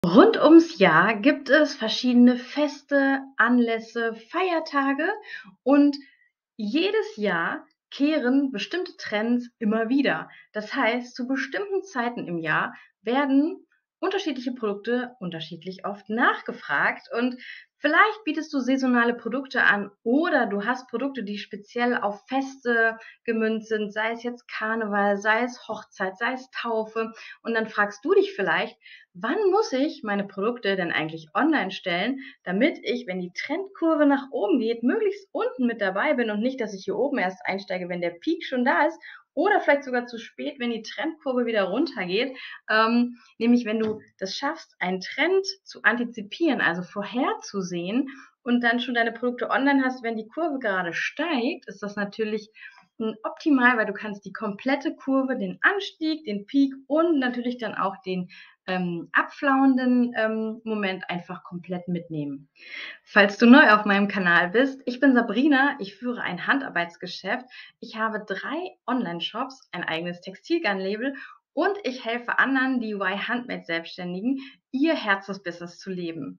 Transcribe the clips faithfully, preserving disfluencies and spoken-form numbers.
Rund ums Jahr gibt es verschiedene Feste, Anlässe, Feiertage und jedes Jahr kehren bestimmte Trends immer wieder. Das heißt, zu bestimmten Zeiten im Jahr werden unterschiedliche Produkte unterschiedlich oft nachgefragt und vielleicht bietest du saisonale Produkte an oder du hast Produkte, die speziell auf Feste gemünzt sind, sei es jetzt Karneval, sei es Hochzeit, sei es Taufe und dann fragst du dich vielleicht: Wann muss ich meine Produkte denn eigentlich online stellen, damit ich, wenn die Trendkurve nach oben geht, möglichst unten mit dabei bin und nicht, dass ich hier oben erst einsteige, wenn der Peak schon da ist oder vielleicht sogar zu spät, wenn die Trendkurve wieder runtergeht. Ähm, nämlich wenn du das schaffst, einen Trend zu antizipieren, also vorherzusehen und dann schon deine Produkte online hast, wenn die Kurve gerade steigt, ist das natürlich hm, optimal, weil du kannst die komplette Kurve, den Anstieg, den Peak und natürlich dann auch den ähm, abflauenden ähm, Moment einfach komplett mitnehmen. Falls du neu auf meinem Kanal bist, ich bin Sabrina, ich führe ein Handarbeitsgeschäft. Ich habe drei Online-Shops, ein eigenes Textilgarn-Label und ich helfe anderen D I Y-Handmade-Selbstständigen, ihr Herzensbusiness zu leben.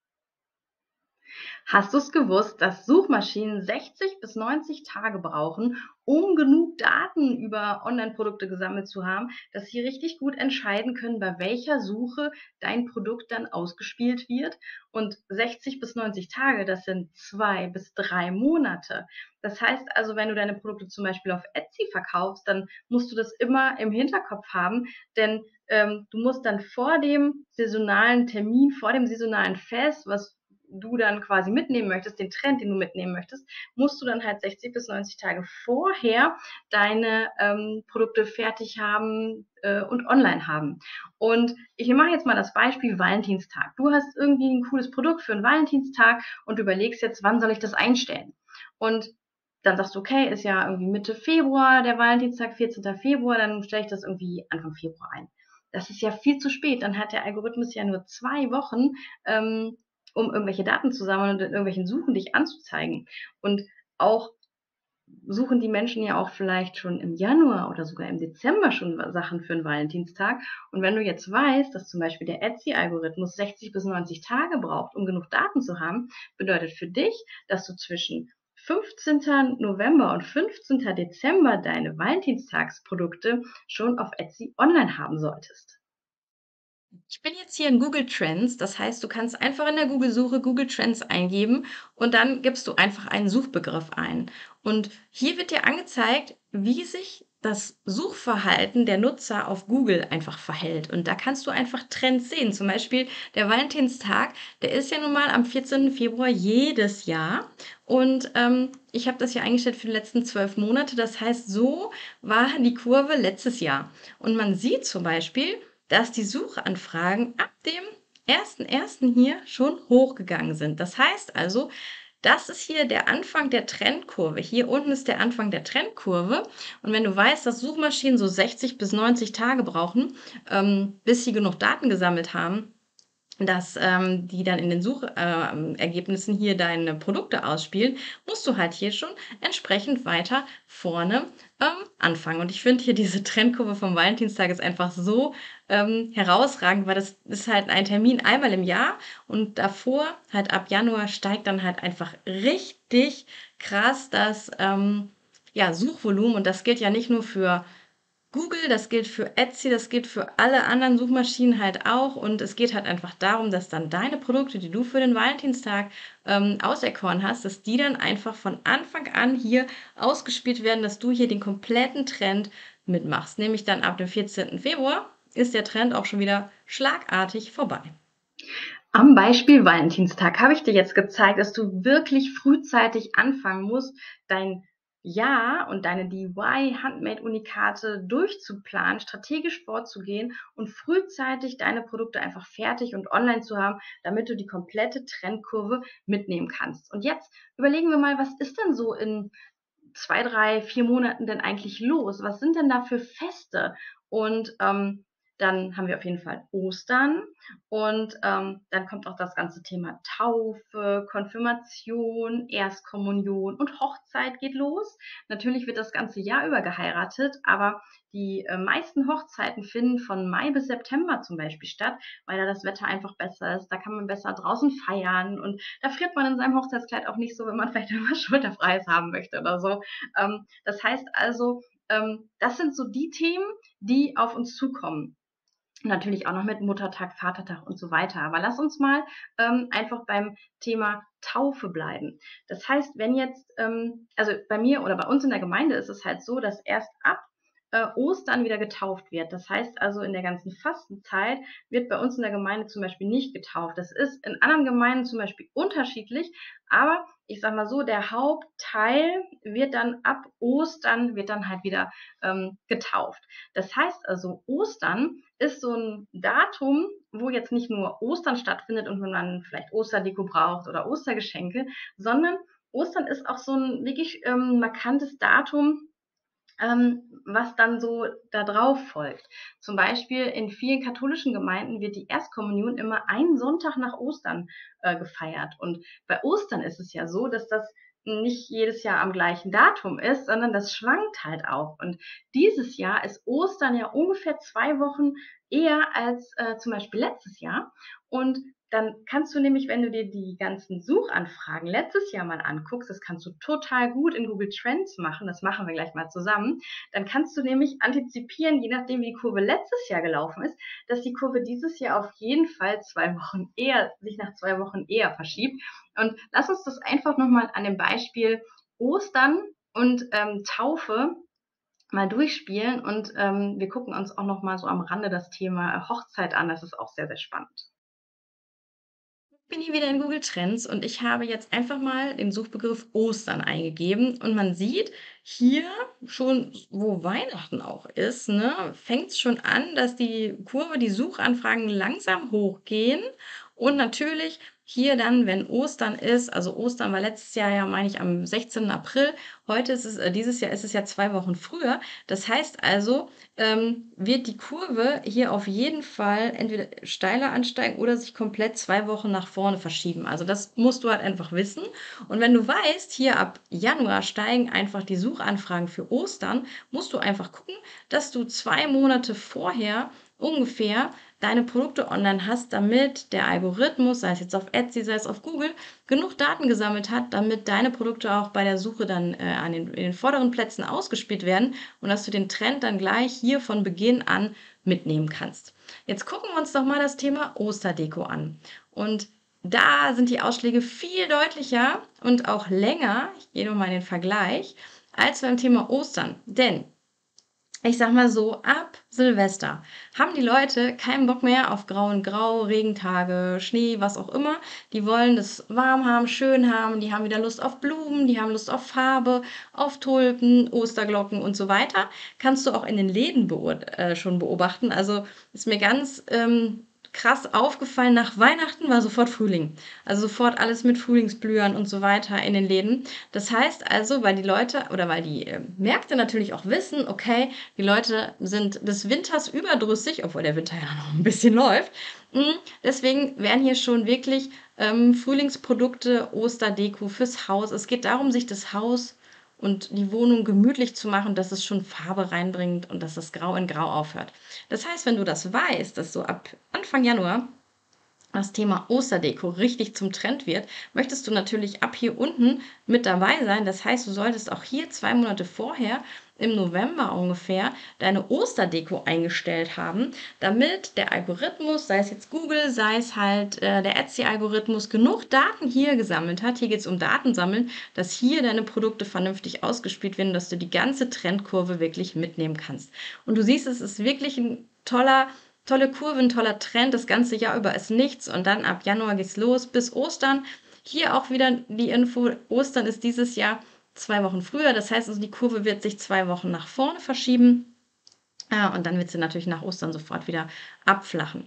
Hast du es gewusst, dass Suchmaschinen sechzig bis neunzig Tage brauchen, um genug Daten über Online-Produkte gesammelt zu haben, dass sie richtig gut entscheiden können, bei welcher Suche dein Produkt dann ausgespielt wird? Und sechzig bis neunzig Tage, das sind zwei bis drei Monate. Das heißt also, wenn du deine Produkte zum Beispiel auf Etsy verkaufst, dann musst du das immer im Hinterkopf haben, denn ähm, du musst dann vor dem saisonalen Termin, vor dem saisonalen Fest, was du dann quasi mitnehmen möchtest, den Trend, den du mitnehmen möchtest, musst du dann halt sechzig bis neunzig Tage vorher deine ähm, Produkte fertig haben äh, und online haben. Und ich mache jetzt mal das Beispiel Valentinstag. Du hast irgendwie ein cooles Produkt für einen Valentinstag und du überlegst jetzt, wann soll ich das einstellen? Und dann sagst du, okay, ist ja irgendwie Mitte Februar der Valentinstag, vierzehnten Februar, dann stelle ich das irgendwie Anfang Februar ein. Das ist ja viel zu spät. Dann hat der Algorithmus ja nur zwei Wochen, ähm, um irgendwelche Daten zu sammeln und in irgendwelchen Suchen dich anzuzeigen. Und auch suchen die Menschen ja auch vielleicht schon im Januar oder sogar im Dezember schon Sachen für einen Valentinstag. Und wenn du jetzt weißt, dass zum Beispiel der Etsy-Algorithmus sechzig bis neunzig Tage braucht, um genug Daten zu haben, bedeutet für dich, dass du zwischen fünfzehnten November und fünfzehnten Dezember deine Valentinstagsprodukte schon auf Etsy online haben solltest. Ich bin jetzt hier in Google Trends. Das heißt, du kannst einfach in der Google-Suche Google Trends eingeben und dann gibst du einfach einen Suchbegriff ein. Und hier wird dir angezeigt, wie sich das Suchverhalten der Nutzer auf Google einfach verhält. Und da kannst du einfach Trends sehen. Zum Beispiel der Valentinstag, der ist ja nun mal am vierzehnten Februar jedes Jahr. Und ähm, ich habe das ja eingestellt für die letzten zwölf Monate. Das heißt, so war die Kurve letztes Jahr. Und man sieht zum Beispiel, dass die Suchanfragen ab dem ersten ersten hier schon hochgegangen sind. Das heißt also, das ist hier der Anfang der Trendkurve. Hier unten ist der Anfang der Trendkurve. Und wenn du weißt, dass Suchmaschinen so sechzig bis neunzig Tage brauchen, ähm, bis sie genug Daten gesammelt haben, dass ähm, die dann in den Suchergebnissen äh, hier deine Produkte ausspielen, musst du halt hier schon entsprechend weiter vorne ähm, anfangen. Und ich finde hier diese Trendkurve vom Valentinstag ist einfach so ähm, herausragend, weil das ist halt ein Termin einmal im Jahr und davor, halt ab Januar, steigt dann halt einfach richtig krass das ähm, ja, Suchvolumen. Und das gilt ja nicht nur für Google, das gilt für Etsy, das gilt für alle anderen Suchmaschinen halt auch. Und es geht halt einfach darum, dass dann deine Produkte, die du für den Valentinstag ähm, auserkoren hast, dass die dann einfach von Anfang an hier ausgespielt werden, dass du hier den kompletten Trend mitmachst. Nämlich dann ab dem vierzehnten Februar ist der Trend auch schon wieder schlagartig vorbei. Am Beispiel Valentinstag habe ich dir jetzt gezeigt, dass du wirklich frühzeitig anfangen musst, dein Jahr und deine D I Y-Handmade-Unikate durchzuplanen, strategisch vorzugehen und frühzeitig deine Produkte einfach fertig und online zu haben, damit du die komplette Trendkurve mitnehmen kannst. Und jetzt überlegen wir mal, was ist denn so in zwei, drei, vier Monaten denn eigentlich los? Was sind denn da für Feste? Und ähm, Dann haben wir auf jeden Fall Ostern und, ähm, dann kommt auch das ganze Thema Taufe, Konfirmation, Erstkommunion und Hochzeit geht los. Natürlich wird das ganze Jahr über geheiratet, aber die, äh, meisten Hochzeiten finden von Mai bis September zum Beispiel statt, weil da das Wetter einfach besser ist. Da kann man besser draußen feiern und da friert man in seinem Hochzeitskleid auch nicht so, wenn man vielleicht irgendwas Schulterfreies haben möchte oder so. Ähm, das heißt also, ähm, das sind so die Themen, die auf uns zukommen. Natürlich auch noch mit Muttertag, Vatertag und so weiter. Aber lass uns mal ähm, einfach beim Thema Taufe bleiben. Das heißt, wenn jetzt, ähm, also bei mir oder bei uns in der Gemeinde ist es halt so, dass erst ab äh, Ostern wieder getauft wird. Das heißt also, in der ganzen Fastenzeit wird bei uns in der Gemeinde zum Beispiel nicht getauft. Das ist in anderen Gemeinden zum Beispiel unterschiedlich, aber ich sag mal so, der Hauptteil wird dann ab Ostern wird dann halt wieder ähm, getauft. Das heißt also, Ostern ist so ein Datum, wo jetzt nicht nur Ostern stattfindet und man vielleicht Osterdeko braucht oder Ostergeschenke, sondern Ostern ist auch so ein wirklich ähm, markantes Datum, ähm, was dann so da drauf folgt. Zum Beispiel in vielen katholischen Gemeinden wird die Erstkommunion immer einen Sonntag nach Ostern äh, gefeiert. Und bei Ostern ist es ja so, dass das nicht jedes Jahr am gleichen Datum ist, sondern das schwankt halt auch. Und dieses Jahr ist Ostern ja ungefähr zwei Wochen eher als äh, zum Beispiel letztes Jahr. Und dann kannst du nämlich, wenn du dir die ganzen Suchanfragen letztes Jahr mal anguckst, das kannst du total gut in Google Trends machen, das machen wir gleich mal zusammen, dann kannst du nämlich antizipieren, je nachdem wie die Kurve letztes Jahr gelaufen ist, dass die Kurve dieses Jahr auf jeden Fall zwei Wochen eher, sich nach zwei Wochen eher verschiebt. Und lass uns das einfach nochmal an dem Beispiel Ostern und ähm, Taufe mal durchspielen und ähm, wir gucken uns auch nochmal so am Rande das Thema Hochzeit an. Das ist auch sehr, sehr spannend. Bin hier wieder in Google Trends und ich habe jetzt einfach mal den Suchbegriff Ostern eingegeben und man sieht hier schon, wo Weihnachten auch ist, ne, fängt es schon an, dass die Kurve, die Suchanfragen langsam hochgehen und natürlich hier dann, wenn Ostern ist, also Ostern war letztes Jahr ja, meine ich, am sechzehnten April, heute ist es, äh, dieses Jahr ist es ja zwei Wochen früher. Das heißt also, ähm, wird die Kurve hier auf jeden Fall entweder steiler ansteigen oder sich komplett zwei Wochen nach vorne verschieben. Also das musst du halt einfach wissen. Und wenn du weißt, hier ab Januar steigen einfach die Suchanfragen für Ostern, musst du einfach gucken, dass du zwei Monate vorher ungefähr deine Produkte online hast, damit der Algorithmus, sei es jetzt auf Etsy, sei es auf Google, genug Daten gesammelt hat, damit deine Produkte auch bei der Suche dann äh, an den, in den vorderen Plätzen ausgespielt werden und dass du den Trend dann gleich hier von Beginn an mitnehmen kannst. Jetzt gucken wir uns doch mal das Thema Osterdeko an. Und da sind die Ausschläge viel deutlicher und auch länger, ich gehe nochmal in den Vergleich, als beim Thema Ostern. Denn ich sag mal so, ab Silvester haben die Leute keinen Bock mehr auf Grau und Grau, Regentage, Schnee, was auch immer. Die wollen das warm haben, schön haben, die haben wieder Lust auf Blumen, die haben Lust auf Farbe, auf Tulpen, Osterglocken und so weiter. Kannst du auch in den Läden beur- äh, schon beobachten. Also ist mir ganz ähm, krass aufgefallen, nach Weihnachten war sofort Frühling. Also sofort alles mit Frühlingsblühern und so weiter in den Läden. Das heißt also, weil die Leute oder weil die äh, Märkte natürlich auch wissen, okay, die Leute sind des Winters überdrüssig, obwohl der Winter ja noch ein bisschen läuft. Mm, Deswegen werden hier schon wirklich ähm, Frühlingsprodukte, Osterdeko fürs Haus. Es geht darum, sich das Haus und die Wohnung gemütlich zu machen, dass es schon Farbe reinbringt und dass das Grau in Grau aufhört. Das heißt, wenn du das weißt, dass so ab Anfang Januar das Thema Osterdeko richtig zum Trend wird, möchtest du natürlich ab hier unten mit dabei sein. Das heißt, du solltest auch hier zwei Monate vorher, im November ungefähr, deine Osterdeko eingestellt haben, damit der Algorithmus, sei es jetzt Google, sei es halt äh, der Etsy-Algorithmus, genug Daten hier gesammelt hat. Hier geht es um Datensammeln, dass hier deine Produkte vernünftig ausgespielt werden, dass du die ganze Trendkurve wirklich mitnehmen kannst. Und du siehst, es ist wirklich ein toller tolle Kurve, ein toller Trend. Das ganze Jahr über ist nichts und dann ab Januar geht's los bis Ostern. Hier auch wieder die Info, Ostern ist dieses Jahr zwei Wochen früher. Das heißt also, die Kurve wird sich zwei Wochen nach vorne verschieben. Ja, und dann wird sie natürlich nach Ostern sofort wieder abflachen.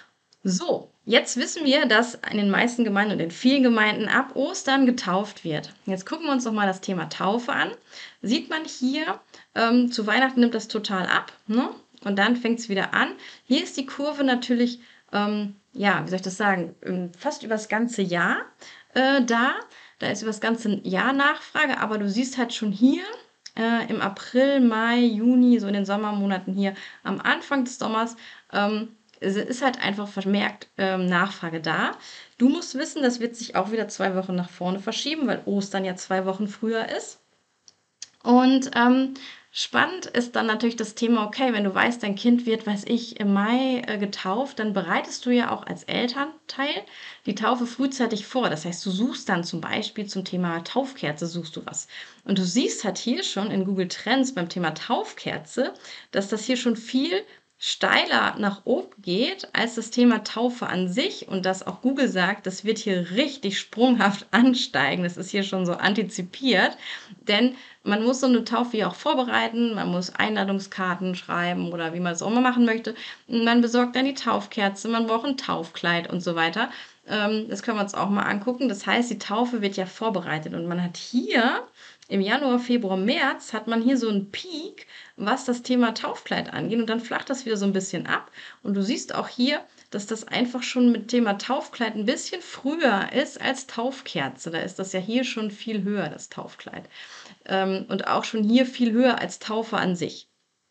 So, jetzt wissen wir, dass in den meisten Gemeinden und in vielen Gemeinden ab Ostern getauft wird. Jetzt gucken wir uns noch mal das Thema Taufe an. Sieht man hier, ähm, zu Weihnachten nimmt das total ab, ne? und dann fängt es wieder an. Hier ist die Kurve natürlich, ähm, ja, wie soll ich das sagen, ähm, fast über das ganze Jahr äh, da. Da ist über das ganze Jahr Nachfrage, aber du siehst halt schon hier äh, im April, Mai, Juni, so in den Sommermonaten hier am Anfang des Sommers, ähm, es ist halt einfach vermerkt ähm, Nachfrage da. Du musst wissen, das wird sich auch wieder zwei Wochen nach vorne verschieben, weil Ostern ja zwei Wochen früher ist. Und ähm, spannend ist dann natürlich das Thema, okay, wenn du weißt, dein Kind wird, weiß ich, im Mai äh, getauft, dann bereitest du ja auch als Elternteil die Taufe frühzeitig vor. Das heißt, du suchst dann zum Beispiel zum Thema Taufkerze, suchst du was. Und du siehst halt hier schon in Google Trends beim Thema Taufkerze, dass das hier schon viel steiler nach oben geht als das Thema Taufe an sich und dass auch Google sagt, das wird hier richtig sprunghaft ansteigen. Das ist hier schon so antizipiert, denn man muss so eine Taufe ja auch vorbereiten, man muss Einladungskarten schreiben oder wie man es auch immer machen möchte. Man besorgt dann die Taufkerze, man braucht ein Taufkleid und so weiter. Ähm, das können wir uns auch mal angucken. Das heißt, die Taufe wird ja vorbereitet und man hat hier im Januar, Februar, März hat man hier so einen Peak, was das Thema Taufkleid angeht und dann flacht das wieder so ein bisschen ab. Und du siehst auch hier, dass das einfach schon mit Thema Taufkleid ein bisschen früher ist als Taufkerze. Da ist das ja hier schon viel höher, das Taufkleid. Ähm, und auch schon hier viel höher als Taufe an sich.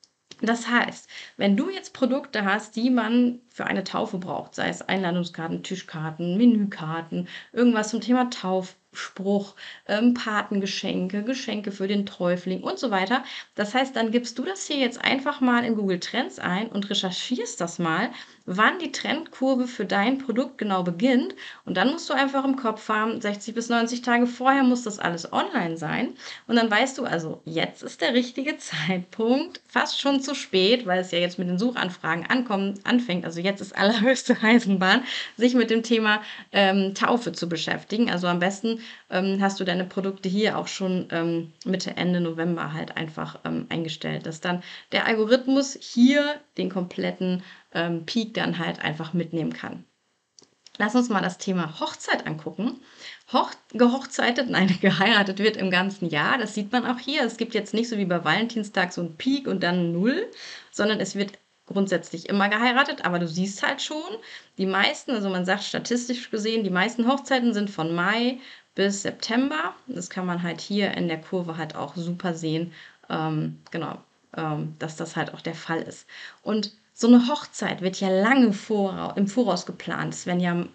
Das heißt, wenn du jetzt Produkte hast, die man für eine Taufe braucht, sei es Einladungskarten, Tischkarten, Menükarten, irgendwas zum Thema Taufspruch, ähm, Patengeschenke, Geschenke für den Täufling und so weiter. Das heißt, dann gibst du das hier jetzt einfach mal in Google Trends ein und recherchierst das mal, wann die Trendkurve für dein Produkt genau beginnt. Und dann musst du einfach im Kopf haben, sechzig bis neunzig Tage vorher muss das alles online sein. Und dann weißt du also, jetzt ist der richtige Zeitpunkt, fast schon zu spät, weil es ja jetzt mit den Suchanfragen ankommen, anfängt. Also jetzt ist allerhöchste Eisenbahn, sich mit dem Thema ähm, Taufe zu beschäftigen. Also am besten ähm, hast du deine Produkte hier auch schon ähm, Mitte, Ende November halt einfach ähm, eingestellt, dass dann der Algorithmus hier den kompletten ähm, Peak dann halt einfach mitnehmen kann. Lass uns mal das Thema Hochzeit angucken. Hoch gehochzeitet, nein, geheiratet wird im ganzen Jahr. Das sieht man auch hier. Es gibt jetzt nicht so wie bei Valentinstag so einen Peak und dann Null, sondern es wird grundsätzlich immer geheiratet. Aber du siehst halt schon, die meisten, also man sagt statistisch gesehen, die meisten Hochzeiten sind von Mai bis September. Das kann man halt hier in der Kurve halt auch super sehen. Ähm, genau, ähm, dass das halt auch der Fall ist. Und so eine Hochzeit wird ja lange vor, im Voraus geplant. Es werden ja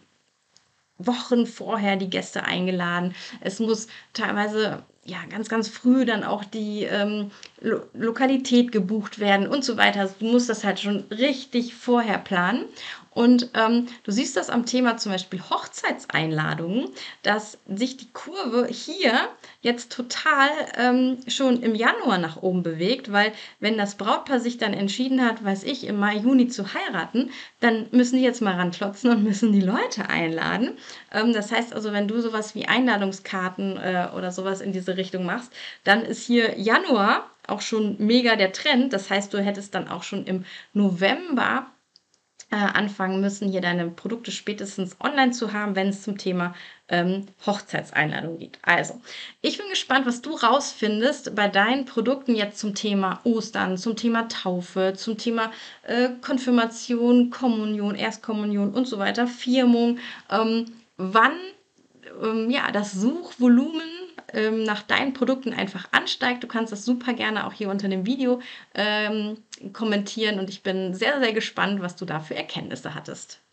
Wochen vorher die Gäste eingeladen. Es muss teilweise ja ganz, ganz früh dann auch die ähm, Lo Lokalität gebucht werden und so weiter. Also du musst das halt schon richtig vorher planen. Und ähm, du siehst das am Thema zum Beispiel Hochzeitseinladungen, dass sich die Kurve hier jetzt total ähm, schon im Januar nach oben bewegt, weil wenn das Brautpaar sich dann entschieden hat, weiß ich, im Mai, Juni zu heiraten, dann müssen die jetzt mal ranklotzen und müssen die Leute einladen. Ähm, das heißt also, wenn du sowas wie Einladungskarten äh, oder sowas in diese Richtung machst, dann ist hier Januar auch schon mega der Trend. Das heißt, du hättest dann auch schon im November äh, anfangen müssen, hier deine Produkte spätestens online zu haben, wenn es zum Thema ähm, Hochzeitseinladung geht. Also, ich bin gespannt, was du rausfindest bei deinen Produkten jetzt zum Thema Ostern, zum Thema Taufe, zum Thema äh, Konfirmation, Kommunion, Erstkommunion und so weiter, Firmung, ähm, wann ähm, ja, das Suchvolumen ähm, nach deinen Produkten einfach ansteigt. Du kannst das super gerne auch hier unter dem Video ähm, kommentieren und ich bin sehr, sehr gespannt, was du da für Erkenntnisse hattest.